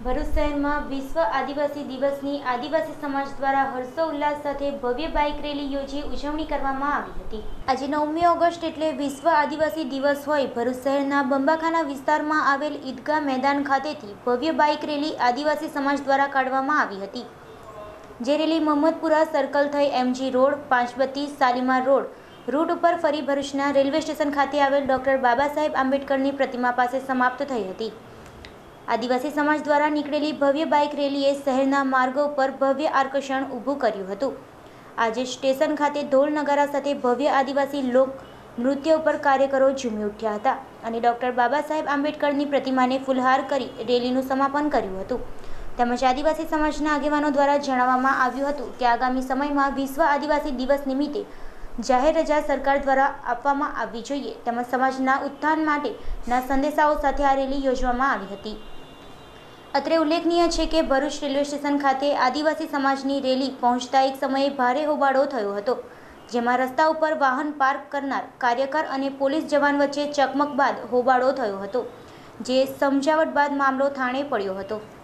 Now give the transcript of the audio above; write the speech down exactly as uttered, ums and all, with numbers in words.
ભરૂચ શહેરમાં વિશ્વ આદિવાસી દિવસની આદિવાસી સમાજ દ્વારા હર્ષોલ્લાસ સાથે ભવ્ય બાઇક રેલી યોજી ઉજવણી કરવામાં આવી હતી। આજે નવમી ઓગસ્ટ એટલે વિશ્વ આદિવાસી દિવસ હોય ભરૂચ શહેરના બંબાખાના વિસ્તારમાં આવેલ ઈદગાહ મેદાન ખાતેથી ભવ્ય બાઇક રેલી આદિવાસી સમાજ દ્વારા કાઢવામાં આવી હતી। જે રેલી મહમ્મદપુરા સર્કલ થઈ MG road, Panchbatti, Shalimar road route ઉપર ફરી ભરૂચના રેલવે સ્ટેશન ખાતે આવેલ ડોક્ટર બાબા સાહેબ આંબેડકરની પ્રતિમા પાસે સમાપ્ત થઈ હતી। આદિવાસી સમાજ દ્વારા નીકળેલી ભવ્ય બાઇક રેલીએ શહેરના માર્ગો પર ભવ્ય આકર્ષણ ઊભું કર્યું હતું। આજે સ્ટેશન ખાતે ઢોલ નગારા સાથે ભવ્ય આદિવાસી લોક નૃત્ય ઉપર કાર્યકરો ઝૂમી ઉઠ્યા હતા અને ડોક્ટર બાબા સાહેબ આંબેડકરની પ્રતિમાને ફૂલહાર કરી રેલીનું સમાપન કર્યું હતું। તેમજ આદિવાસી સમાજના આગેવાનો દ્વારા જણાવવામાં આવ્યું હતું કે આગામી સમયમાં વિશ્વ આદિવાસી દિવસ નિમિત્તે જાહેર રજા સરકાર દ્વારા આપવામાં આવવી જોઈએ તેમજ સમાજના ઉત્થાન માટેના સંદેશાઓ સાથે આ રેલી યોજવામાં આવી હતી। અત્રે ઉલ્લેખનીય છે કે ભરૂચ રેલવે સ્ટેશન ખાતે આદિવાસી સમાજની રેલી પહોંચતા એક સમયે ભારે હોબાળો થયો હતો, જેમાં રસ્તા ઉપર વાહન પાર્ક કરનાર કાર્યકર અને પોલીસ જવાન વચ્ચે ચકમક બાદ હોબાળો થયો હતો, જે સમજાવટ બાદ મામલો થાળે પડ્યો હતો।